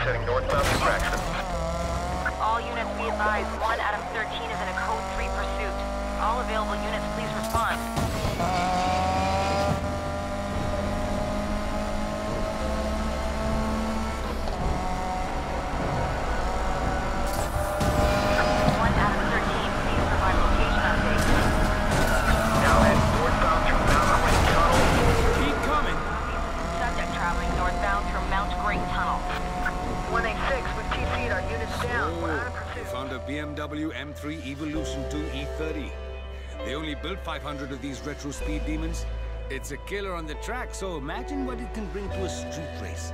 heading northbound to Braxton. All units be advised, 1 out of 13 is in a Code 3 pursuit. All available units, please respond. BMW M3 Evolution 2 E30. They only built 500 of these retro speed demons. It's a killer on the track, so imagine what it can bring to a street race.